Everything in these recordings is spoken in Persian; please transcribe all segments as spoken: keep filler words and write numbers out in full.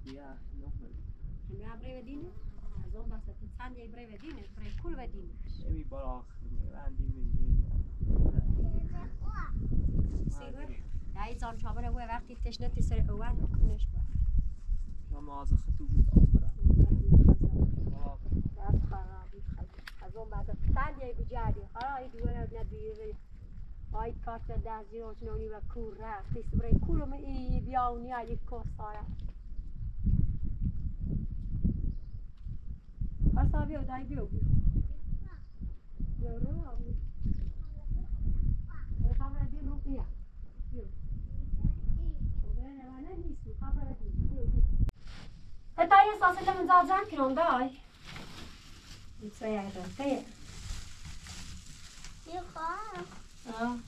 Ja, nog wel. En ja, breve dine? Azon basta te sanje breve dine, breve kul ve dine. Evi balach, van die min. سیگار؟ نه ایزان چابره و وقتی تشنه سر اوان کنش با. شما از خطو بود آمبرا. دست خرابی خراب. از اون بعد سنجی بجاری. حالا ای دوره ندیره. آی کارت دست زیرش نونی و کور رفت. دیست برای کورم ای بیاونی علی کوساره. آسا بیو دای بیو بیو. بیو رو آبی. میخوام ردیم رو بیا. بیو. هتا یه ساسه لمن زازن کنم دای بیتسا یه رفته یه خواهم آه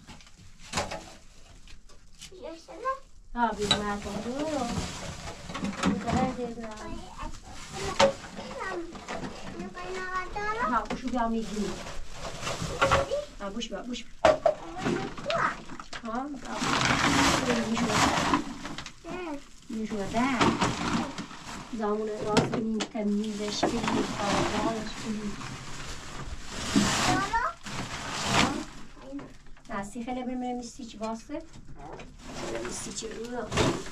یه شده آه بیو مردم دو بیتره دیگه ها بوشو بیا میگی ها بوش بیا بوش بیا ها میشو ده زامون راست کنیم تمیزش کنیم آرامش کنیم دستی خیلی بریم میستی چی باسته میستی چی رو رو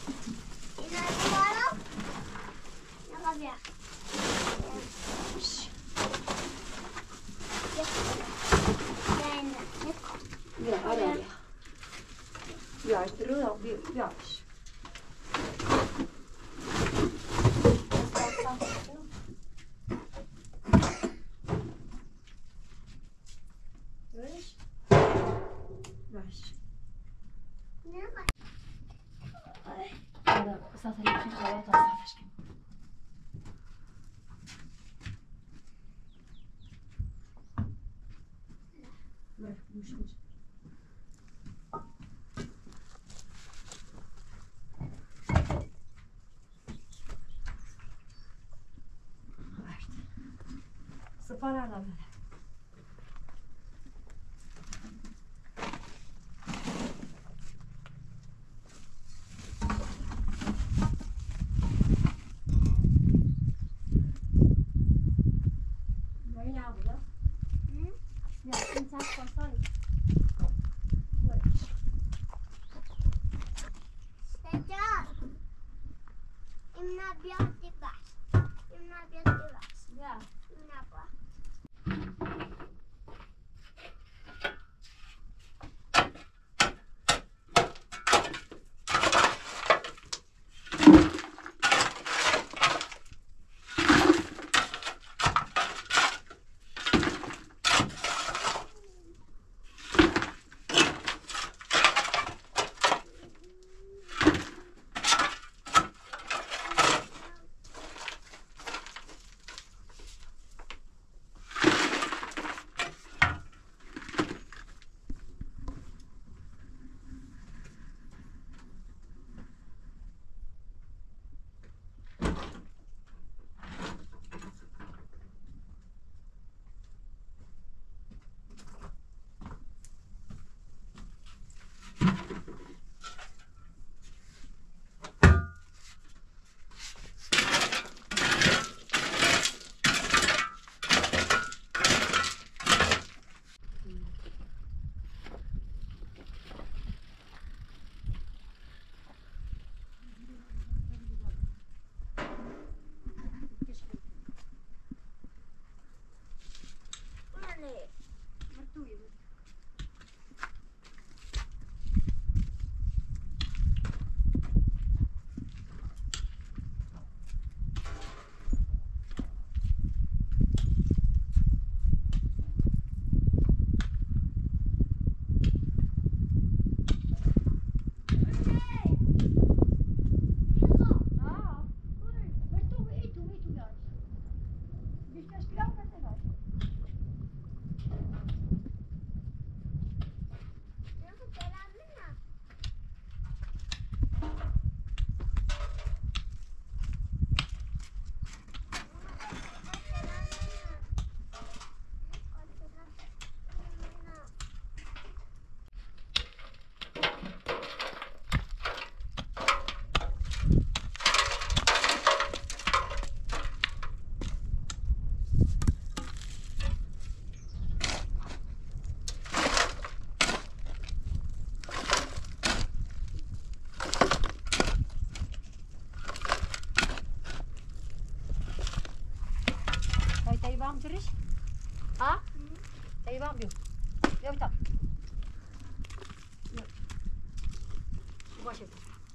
بیا آره بیا بیاش رو بیا بیاش باش حالا ساعت لیفی خواهد تا صفحش کنیم برای موش موش سپار علا بده هم تريش ها طيب بيو بيو طب باشه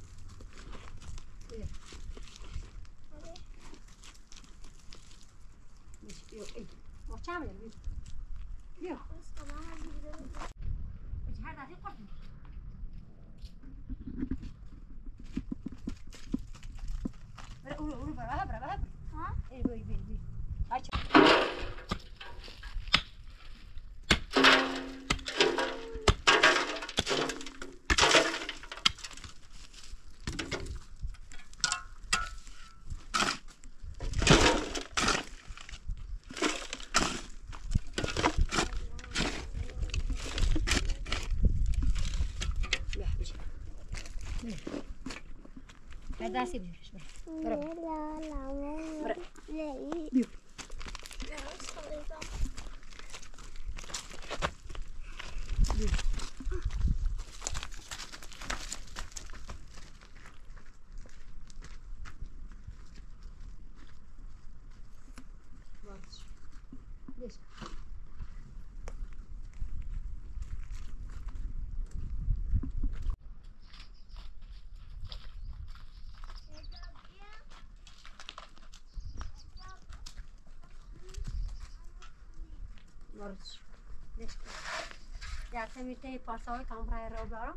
مش بيو ايه ما تعمل بيو بيو ايش هذا في قرن قولوا قولوا برا برا برا ها ايه بيو بيو بيو هاي هذا سيب برا برا بيو ليش مرش ليش يا سميتي بارسوي كاميرا روبارا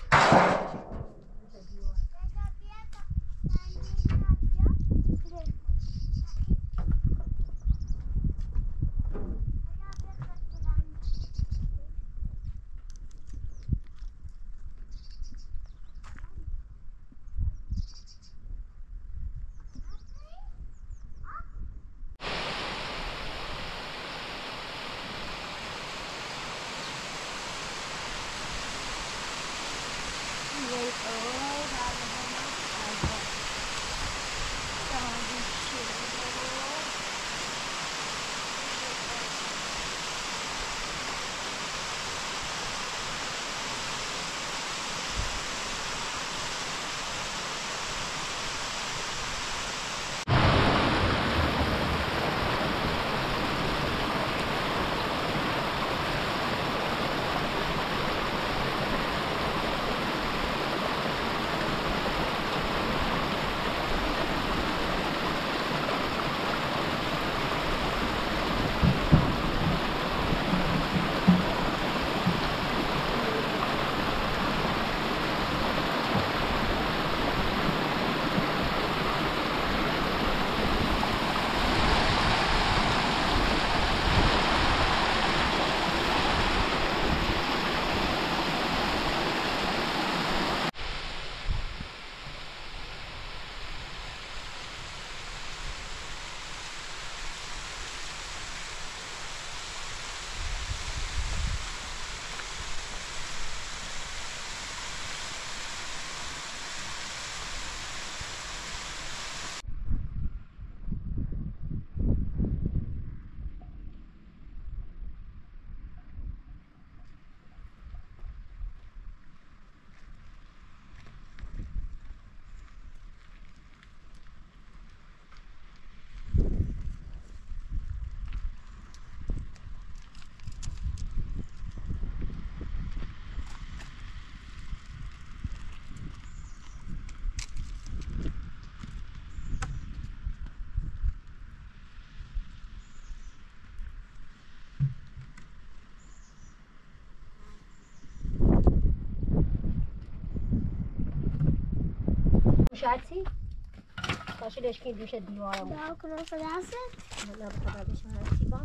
مش عارفين باشه ليش كي دوشه دیوارم دا کنم فلاسه لا بخدا بشه عارفی با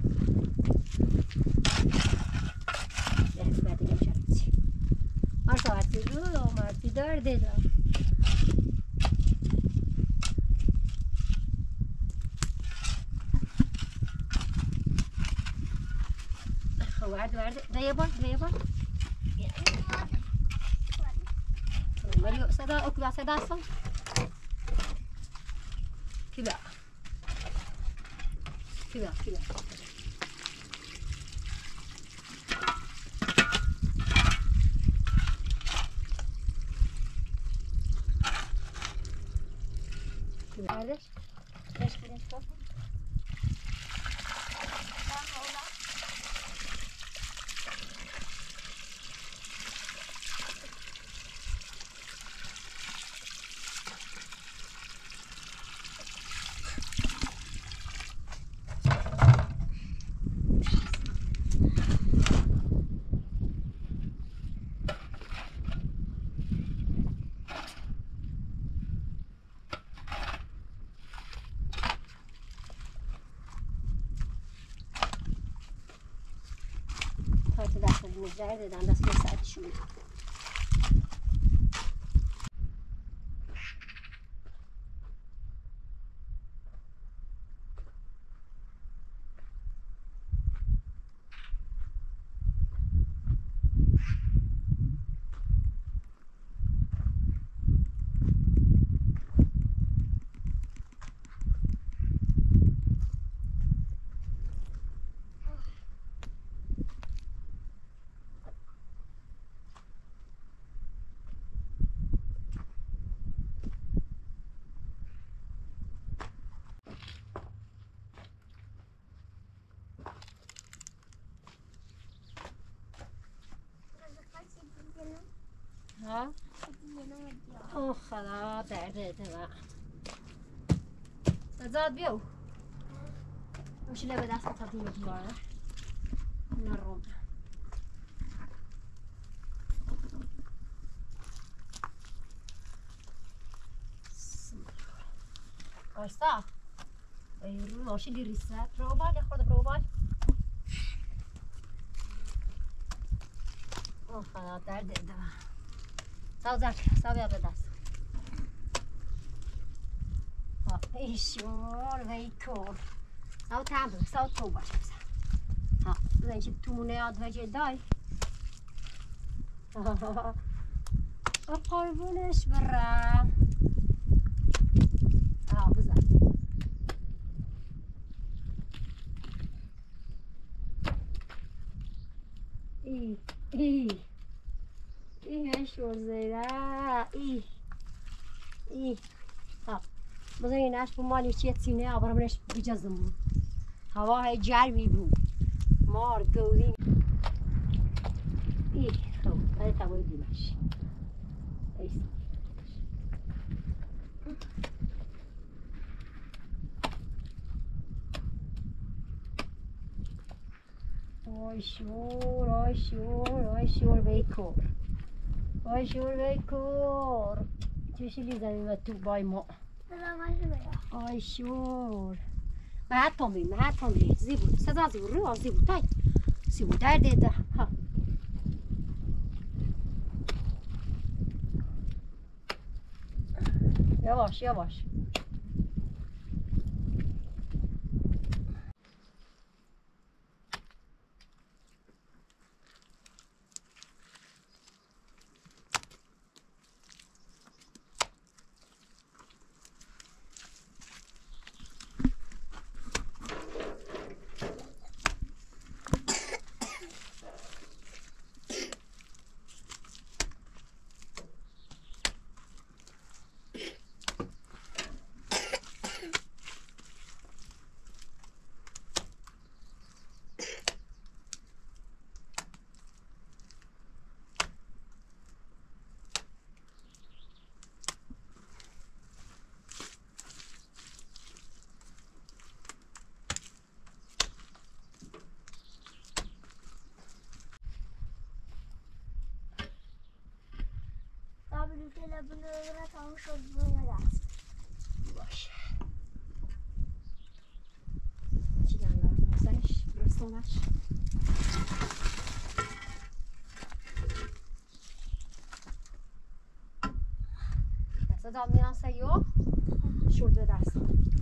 نه بعد دیگه مش عارفی آرسا عارفی رو عارفی دار دیدم وارد وارد ده يبان ده يبان ولی صدا اکبر صدا سن كذا كذا كذا كذا ليش ليش كذا کارت دست مجره دادم دست به ساعتشون ها؟ اوه خدا درده دوا زاد بیو مش لبه دست تطیب دوباره نروم آیستا ای رو ماشین دی ریست رو بال خورده برو بال اوه خدا درده دوا ساو زک ساو بیاد به دست ای شور وی کور ساو تنبه ساو تو باش بزن ها بزن چه تونه یاد وجه دای قربونش برم ها بزن ای ای ای شور زیره ای ای ها بزن این اش مالی چیه سینه آبرمونش بجزم بود هوا های جرمی بود مار گودی ای خب باید تبایی دیمش ایسا آی شور آی شور آی شور بیکور آی شور بیکور چوشی لیزنیم و تو بای ما آی شور من حتی بیم من حتی بیم زیبود سزا زیبود رو زیبود تای زیبود در دیده ها یواش یواش باشه چی دارم بزنش برستانش دست دام میان سیو شورد به دست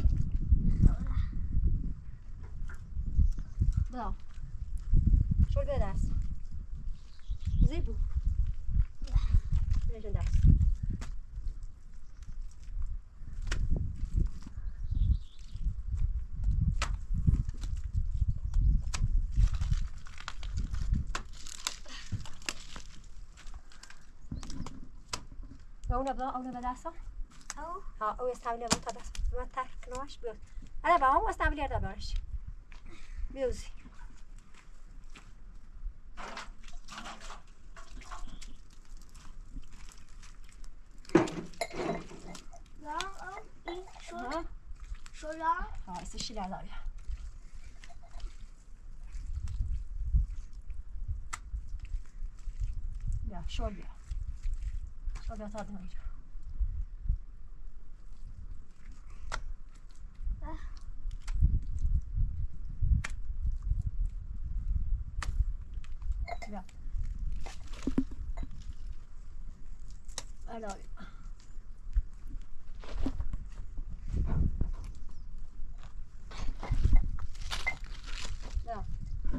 بدا شورد به دست زیبو نشون دست اونه با اونه به دستا او ها او استعمالی من تا دست من ترک نواش بیاد انا با هم استعمالی دا باش بیوزی یا او این شو ها شولا ها است شیلا داره بیا شور بیا شور بیا تا دنیا الان نه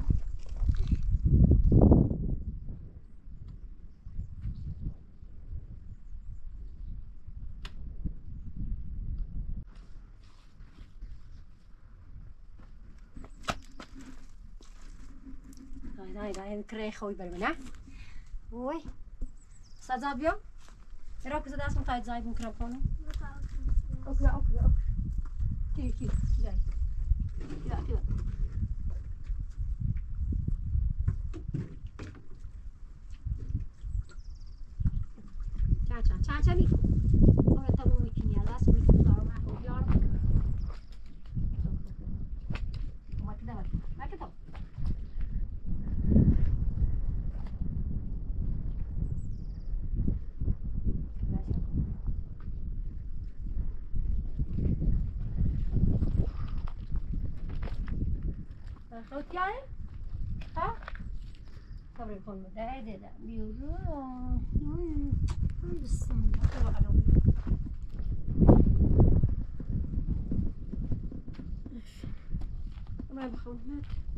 Nej, nej, ik krijg gooi bij me, hè? Hoi. Staat dat op jou? Roken ze daar soms uit zijn microfoon? Ook wel, ook wel. Kijk, kijk, kijk. Ja, kijk. Cha cha cha cha đi. Không là tao mua mình nhà lá sủi vào mà hổ gió. Mà cái đâu? Mà cái đâu? Hốt cháy hả? Sao được còn một đây để đã biểu rứa nó nó sầm nó vào đâu ما بخوننا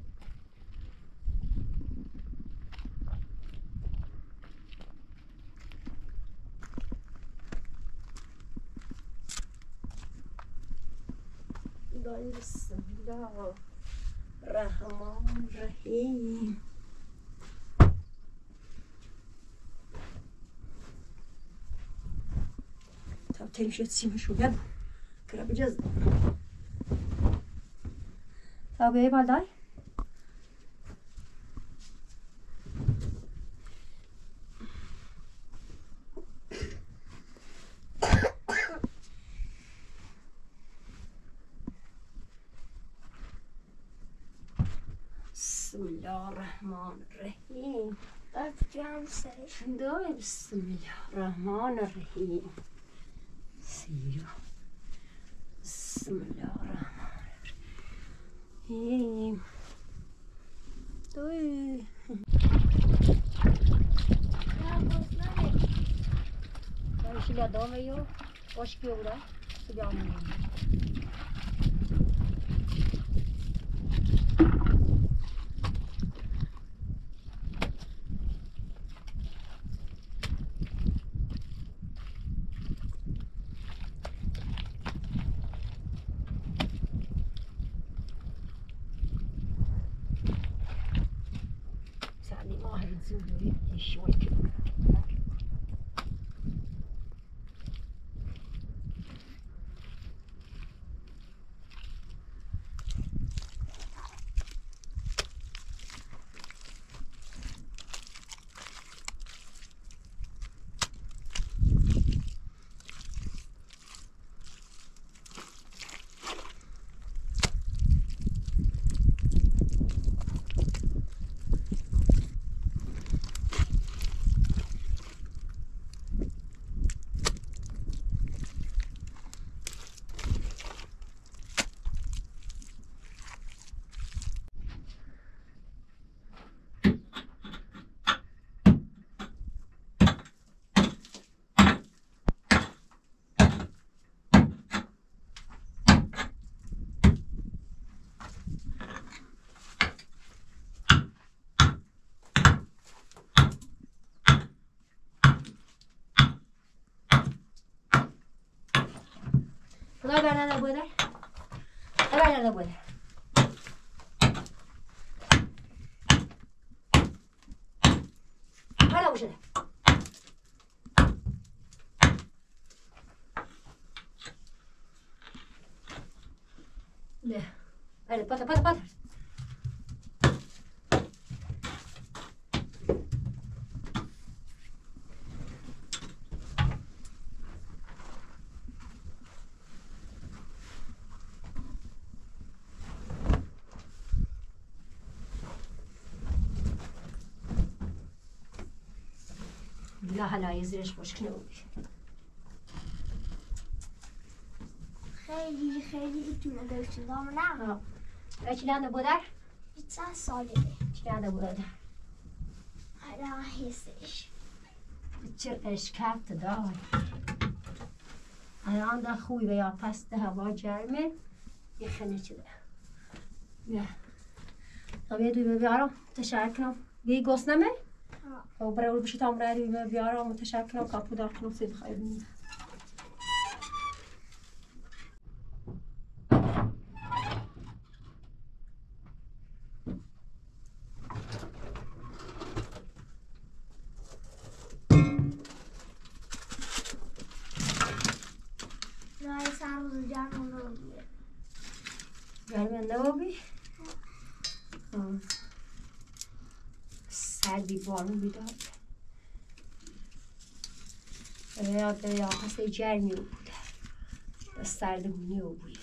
بسم الله الرحمن الرحيم طب تمشي تسيب شو جاب كده بجز طب ايه بعدين بسم الله الرحمن الرحيم داي بسم الله الرحمن الرحيم سيرو بسم الله الرحمن الرحيم داي ايش اللي ادوم ايو واش كيورا سبيان شوي كده لا لا لا puede لا لا puede لا وش ده لا لا بطل بطل بطل لا هلا يزرش خوش کنوی خیلی خیلی ایتونه داشتیم دام نه چی لانده بودر؟ چه ساله چی لانده بودر؟ حالا حسش چه اشکت داد الان ده خوی و یا پس ده هوا گرمه یه خنه چه ده بیا تا بیا دوی بیارم تشکرم بیایی گسنمه؟ و برای اول بشید هم رای دوی بیارم تشکرم کپو دار کنم سید خواهی بینید رای سر روز جمع رو بیه گرمه نبابی؟ سردی بارون بیداد یاد به یا پس جرمی او بود سردمونی او بود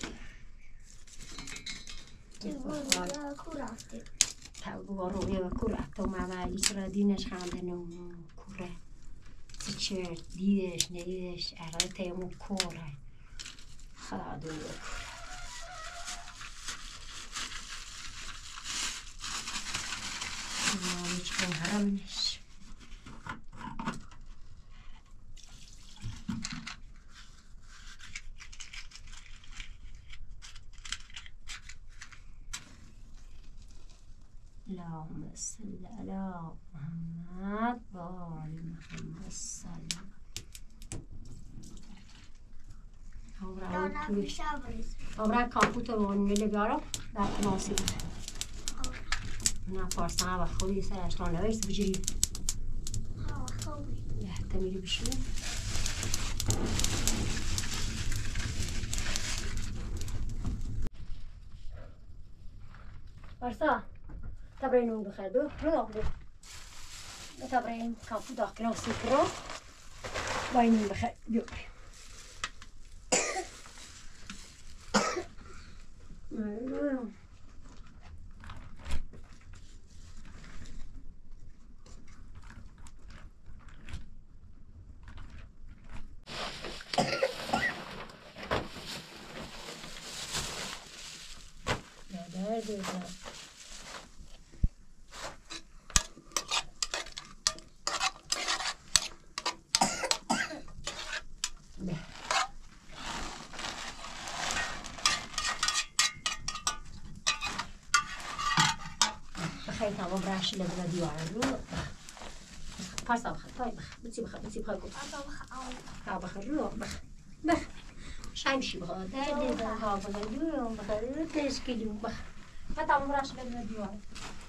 کو رفته تا روی و کو رفته و موالی چرا دینش خنده نمون کوره چه چرت دیدش ندیدش ارائه تیمون کوره خدا دوی کوره نامی چکن حرمش اللهم صل على محمد و آل محمد سلام آبران کامپوت رو نیله بیارم در کناسی بود نه پارسان و خوبی سر اشتان نویست بجری لحظه میری بشون پارسان تبرین اون بخیر دو رو داخل دو تبرین کامپوت داخل کناسی برو با این بخیر بیو بخیر تمام برش لبلا دیوار رو پارسا بخیر تای بخیر بچی بخیر بچی بخیر گفت ها بخیر رو بخیر بخیر شمشی بخیر در دیدن ها بخیر رو بخیر تشکیلی بخیر تمام برش لبلا دیوار